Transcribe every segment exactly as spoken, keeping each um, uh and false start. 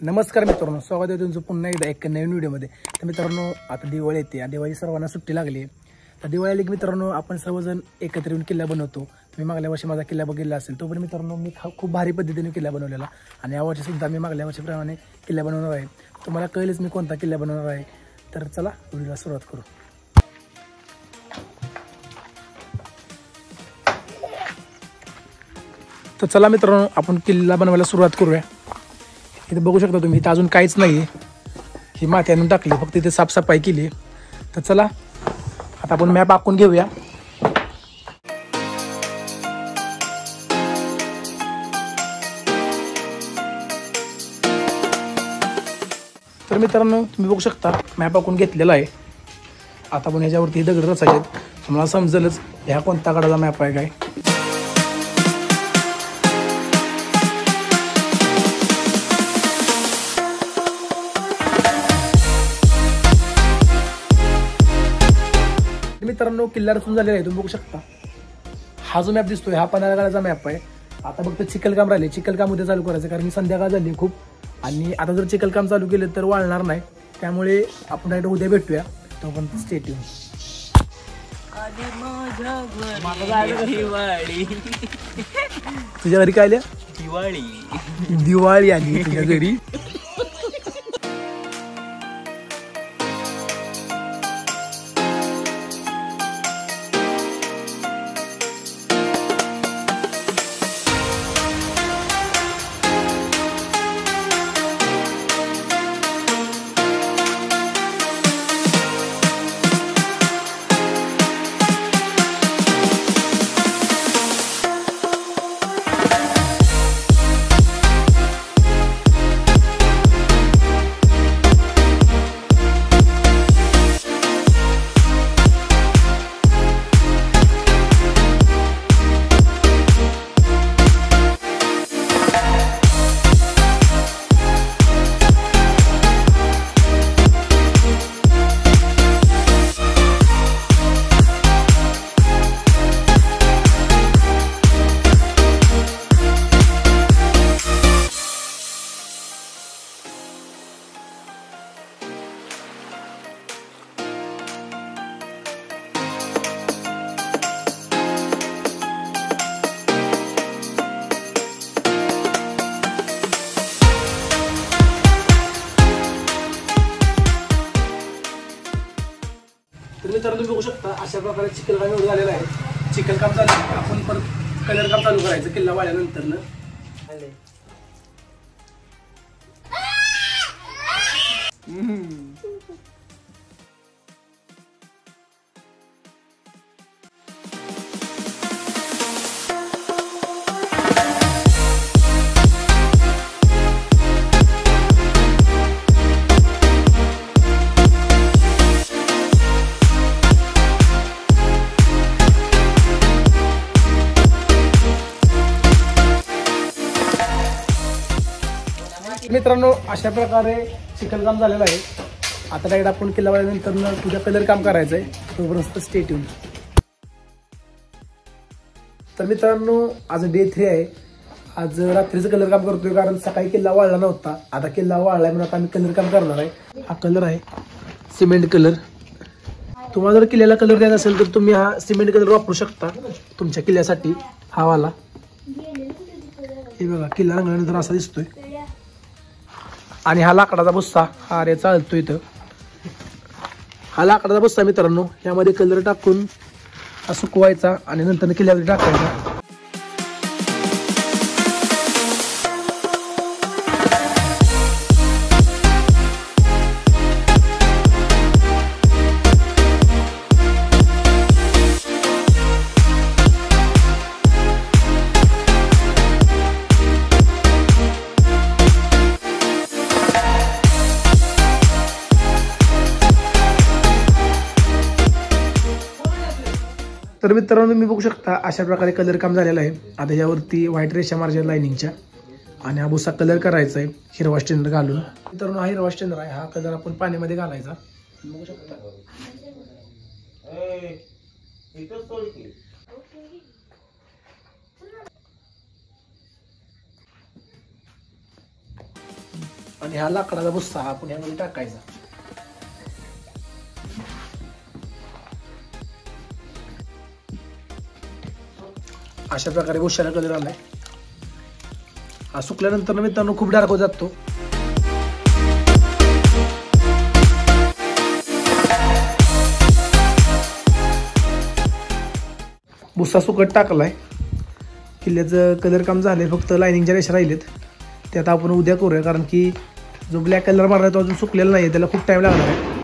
नमस्कार मित्रांनो, स्वागत आहे तुमचं पुन्हा एकदा एक नवीन व्हिडिओमध्ये। तर मित्रांनो, आता दिवाळी येते, दिवाळी सर्वांना सुट्टी लागली आहे। तर दिवाळी आली की मित्रांनो आपण सर्वजण एकत्र येऊन किल्ला बनवतो। तुम्ही मागल्या वर्षी माझा किल्ला बघितला असेल, तो पण मित्रांनो मी खूप भारी पद्धतीने किल्ला बनवलेला आणि यावर्षी सुद्धा मी मागल्या वर्षीप्रमाणे किल्ला बनवणार आहे। तुम्हाला कळेलच मी कोणता किल्ला बनवणार आहे। तर चला व्हिडिओला सुरुवात करू। तर चला मित्रांनो, आपण किल्ला बनवायला सुरुवात करूया। इथे बघू शकता तुम्ही, इथे अजून काहीच नाही आहे, ही माती आणून टाकली, फक्त इथे साफसफाई केली। तर चला आता आपण मॅप आखून घेऊया। तर मित्रांनो, तुम्ही बघू शकता मॅप आखून घेतलेला आहे। आता आपण ह्याच्यावरती दगड रचायचे, तुम्हाला समजेलच ह्या कोणत्या गडाचा मॅप आहे काय। मित्रांनो, किल्ला रचून झालेला आहे, तुम्ही बघू शकता। हा जो मॅप दिसतोय हा पन्हाळा गडाचा मॅप आहे। आता फक्त चिखलकाम राहिले, चिखलकाम उद्या चालू करायचं, कारण संध्याकाळ झाली खूप, आणि आता जर चिखलकाम चालू केलं तर वाळणार नाही, त्यामुळे आपण डायरेक्ट उद्या भेटूया। तो पण स्टे ट्यून। तुझ्या घरी काय आल्या? दिवाळी दिवाळी आली तुझ्या घरी। तर मित्रांनो, तुम्ही बघू शकता अशा प्रकारे चिखलकाम एवढं झालेलं आहे। चिखलकाम झालं आपण परत कलर काम चालू करायचं किल्ला वाळल्यानंतर ना। मित्रांनो, अशा प्रकारे चिखलकाम झालेलं आहे। आता डायरेक्ट आपण किल्ला वाळल्यानंतर तुझ्या कलर काम करायचंय, तोपर्यंत स्टे ट्यून। तर मित्रांनो, आज डे थ्री आहे। आज रात्रीचं कलर काम करतोय, कारण सकाळी किल्ला वाळला नव्हता, आता किल्ला वाळलाय म्हणून आता आम्ही कलर काम करणार आहे। हा कलर आहे सिमेंट कलर। तुम्हाला जर किल्ल्याला कलर द्यायचा असेल तर तुम्ही हा सिमेंट कलर वापरू शकता तुमच्या किल्ल्यासाठी। हा वाला हे बघा, किल्ला रंगल्यानंतर असा दिसतोय। आणि हा लाकडाचा बुस्सा, हा रे चालतो इथं, हा लाकडाचा बुस्सा मित्रांनो, यामध्ये कलर टाकून हा सुकवायचा आणि नंतर किल्ल्यावर टाकायचा। तर मित्रांनो, मी बघू शकता अशा प्रकारे कलर काम झालेलं आहे। आता यावरती व्हाईट रेषा मारायच्या लाइनिंगच्या, आणि हा भुसा कलर करायचा आहे हिरवा स्टेनर घालून। मित्रांनो, हा हिरवा स्टेनर आहे, हा कलर आपण पाण्यामध्ये घालायचा, बघू शकता। आणि हा लाकडाचा भुस्सा हा आपण यामध्ये टाकायचा. अशा प्रकारे भुस्साला कलर आलाय. हा सुकल्यानंतर मित्रांनो खूप डार्क होत जातो. भुस्सा सुकट टाकलाय. किल्ल्याचं कलर काम झालंय, फक्त लायनिंगच्या रेषा राहिलेत. ते आता आपण उद्या करूया, कारण की जो ब्लॅक कलर मारलाय तो अजून सुकलेला नाही, त्याला खूप टाइम लागणार आहे.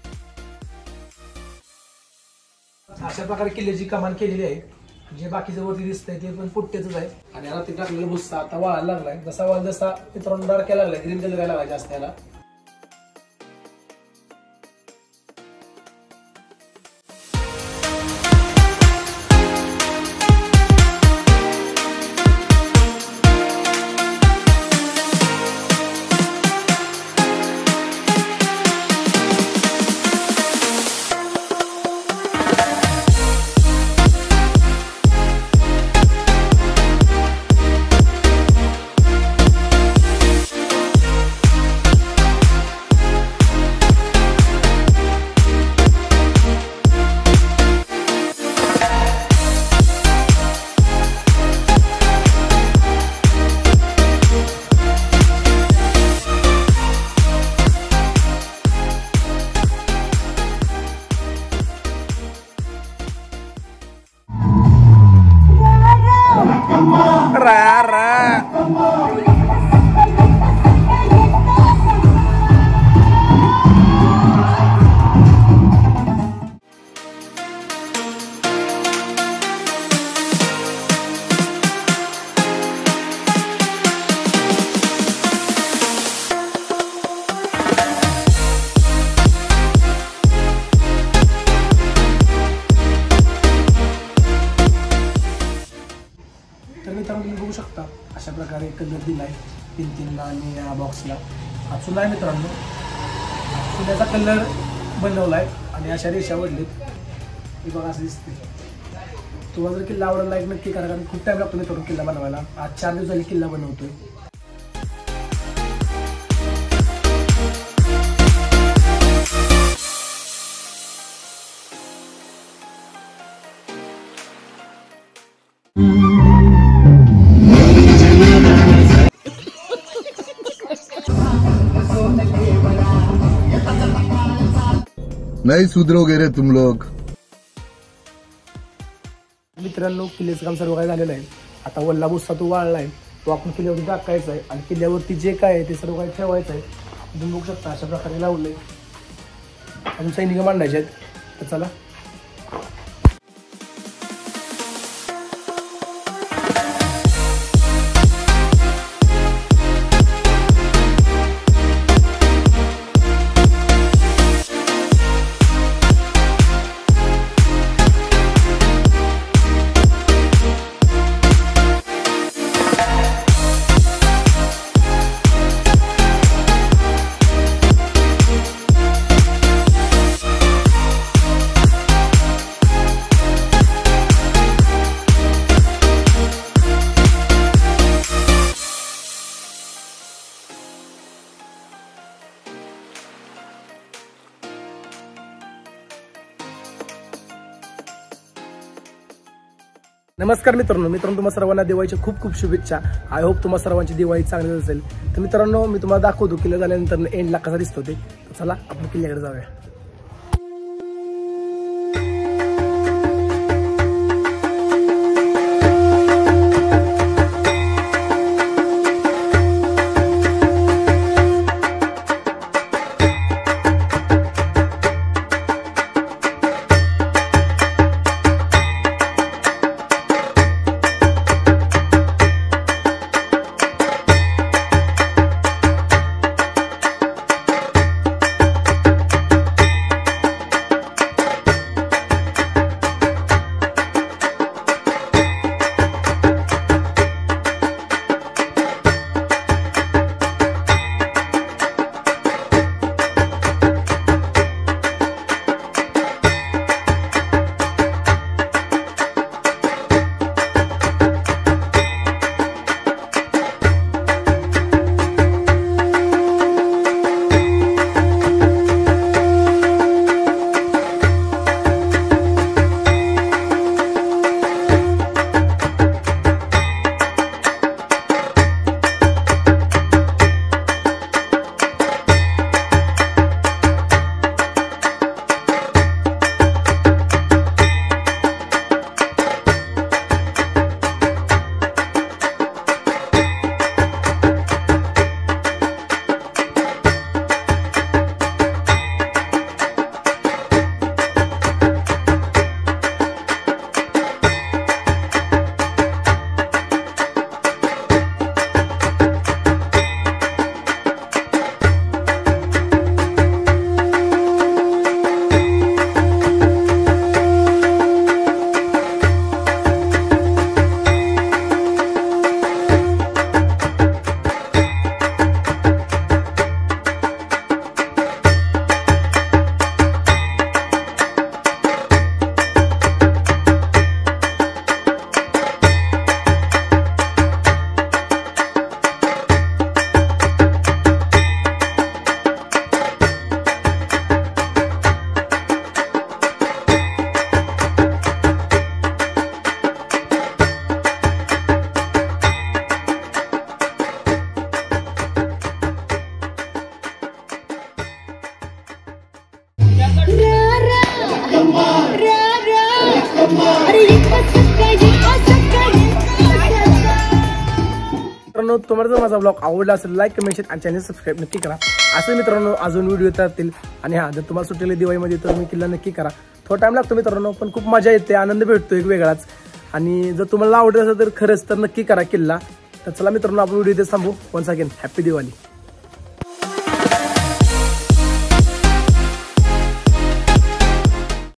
अशा प्रकारे किल्ल्याची कमान केलेली आहे. जे बाकीचं वरती दिसतंय ते पण पुट्ट्याच आहे. आणि रात्री टाकलेला भुस्सा आता वाळायला लागलाय. जसा वाळ जसा मित्रांनो डार्क यायला लागलाय, ग्रीन कलर यायला लागलाय जास्त याला. बघू शकता अशा प्रकारे कलर दिलाय भिंतींना आणि या बॉक्सला. हा चुना आहे मित्रांनो. चुन्याचा कलर बनवलाय आणि अशा रेषा वडलीत. हे बघा असं दिसते. तुम्हाला जर किल्ला आवडला लाईक नक्की करा, कारण खूप टाइम लागतो मित्रांनो किल्ला बनवायला. आज चार दिवस झाले किल्ला बनवतोय. नहीं सुधरोगे रे तुम लोग. मित्रांनो किल्ल्याचं काम सर्व काय झालेलं आहे. आता वल्ला भुस्सा तो वाळलाय, तो आपण किल्ल्यावरती टाकायचा आहे आणि किल्ल्यावरती जे काय आहे ते सर्व काही ठेवायचं आहे. तुम्ही बघू शकता अशा प्रकारे लावलंय. अजून सैनिक मांडायचे आहेत. तर चला नमस्कार मित्रांनो. मित्रांनो तुम्हा सर्वांना दिवाळीच्या खूप खूप शुभेच्छा. आय होप तुम्हा सर्वांची दिवाळी चांगली असेल. तर मित्रांनो मी तुम्हाला दाखवतो किल्ला झाल्यानंतर एंडला कसा दिसतो ते. चला आपण किल्ल्याकडे जाऊया. मित्रांनो तुम्हाला जर माझा ब्लॉग आवडला असेल लाईक कमेंट शेअर आणि चॅनल सबस्क्राईब नक्की करा. असं मित्रांनो अजून व्हिडिओ येतील. आणि हा जर तुम्हाला सुट्टीला दिवाळीमध्ये तर मी किल्ला नक्की करा. थोडा टाइम लागतो मित्रांनो पण खूप मजा येते, आनंद भेटतो एक वेगळाच. आणि जर तुम्हाला आवडत असेल तर खरंच तर नक्की करा किल्ला. तर चला मित्रांनो आपण व्हिडिओ इथे थांबू. Once again happy Diwali.